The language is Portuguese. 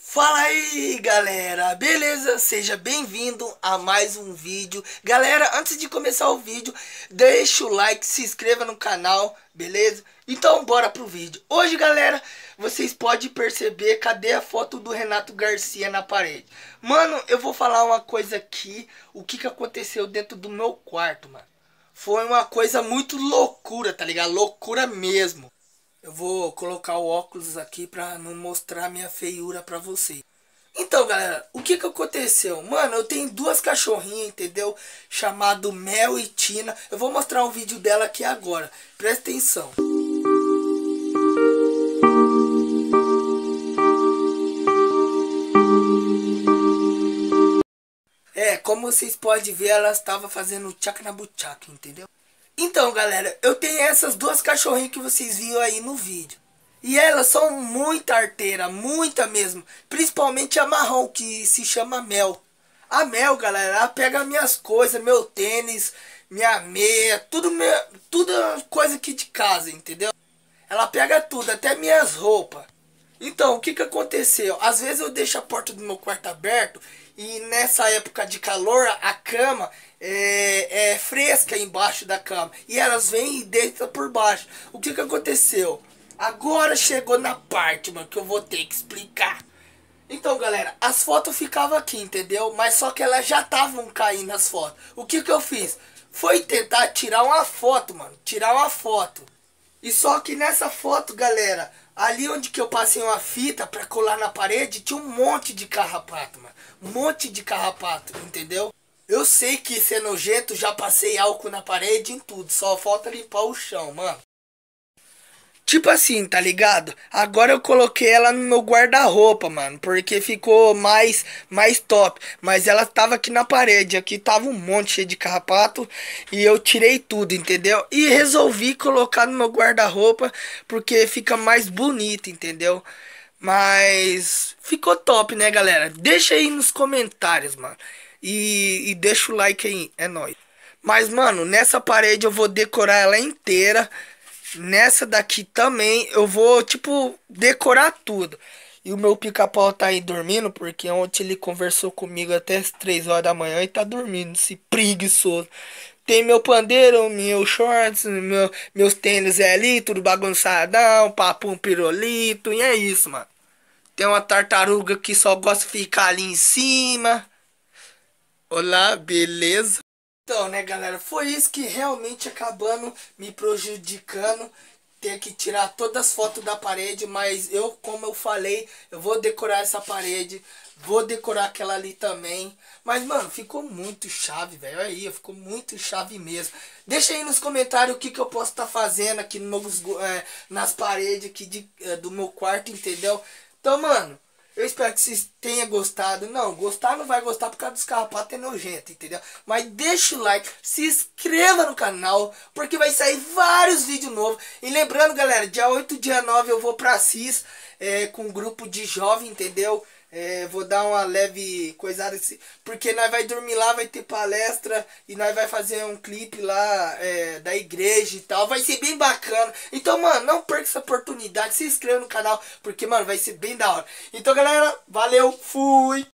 Fala aí galera, beleza? Seja bem-vindo a mais um vídeo. Galera, antes de começar o vídeo, deixa o like, se inscreva no canal, beleza? Então bora pro vídeo. Hoje galera, vocês podem perceber, cadê a foto do Renato Garcia na parede? Mano, eu vou falar uma coisa aqui, o que aconteceu dentro do meu quarto, mano. Foi uma coisa muito loucura, tá ligado? Loucura mesmo. Eu vou colocar o óculos aqui pra não mostrar minha feiura pra vocês. Então, galera, o que aconteceu? Mano, eu tenho duas cachorrinhas, entendeu? Chamado Mel e Tina. Eu vou mostrar um vídeo dela aqui agora. Presta atenção. Como vocês podem ver, ela estava fazendo tchac na buchaca, entendeu? Então, galera, eu tenho essas duas cachorrinhas que vocês viram aí no vídeo. E elas são muita arteira, muita mesmo. Principalmente a marrom, que se chama Mel. A Mel, galera, ela pega minhas coisas, meu tênis, minha meia, tudo coisa aqui de casa, entendeu? Ela pega tudo, até minhas roupas. Então, o que aconteceu? Às vezes eu deixo a porta do meu quarto aberto e nessa época de calor a cama é fresca embaixo da cama. E elas vêm e deitam por baixo. O que aconteceu? Agora chegou na parte, mano, que eu vou ter que explicar. Então, galera, as fotos ficavam aqui, entendeu? Mas só que elas já estavam caindo as fotos. O que eu fiz? Foi tentar tirar uma foto, mano. Tirar uma foto. E só que nessa foto, galera, ali onde que eu passei uma fita pra colar na parede, tinha um monte de carrapato, mano. Um monte de carrapato, entendeu? Eu sei que isso é nojento, já passei álcool na parede em tudo. Só falta limpar o chão, mano. Tipo assim, tá ligado? Agora eu coloquei ela no meu guarda-roupa, mano, porque ficou mais top. Mas ela tava aqui na parede, aqui tava um monte cheio de carrapato e eu tirei tudo, entendeu? E resolvi colocar no meu guarda-roupa porque fica mais bonito, entendeu? Mas ficou top, né, galera? Deixa aí nos comentários, mano. E deixa o like aí, é nóis. Mas, mano, nessa parede eu vou decorar ela inteira. Nessa daqui também eu vou, tipo, decorar tudo. E o meu pica-pau tá aí dormindo, porque ontem ele conversou comigo até as 3 horas da manhã e tá dormindo, esse preguiçoso. Tem meu pandeiro, meus shorts, meus tênis é ali, tudo bagunçadão, papo um pirulito, e é isso, mano. Tem uma tartaruga que só gosta de ficar ali em cima. Olá, beleza? Então, né, galera, foi isso que realmente acabando me prejudicando, ter que tirar todas as fotos da parede, mas eu, como eu falei, eu vou decorar essa parede, vou decorar aquela ali também. Mas, mano, ficou muito chave, velho, aí, ficou muito chave mesmo. Deixa aí nos comentários o que eu posso estar fazendo aqui no nas paredes aqui do meu quarto, entendeu? Então, mano, eu espero que vocês tenham gostado. Não, gostar não vai gostar por causa dos carrapatos, é nojento, entendeu? Mas deixa o like, se inscreva no canal, porque vai sair vários vídeos novos. E lembrando, galera, dia 8, dia 9 eu vou pra Assis com um grupo de jovem, entendeu? Vou dar uma leve coisada assim, porque nós vai dormir lá, vai ter palestra e nós vai fazer um clipe lá da igreja e tal, vai ser bem bacana. Então, mano, não perca essa oportunidade, se inscreva no canal, porque, mano, vai ser bem da hora. Então, galera, valeu, fui!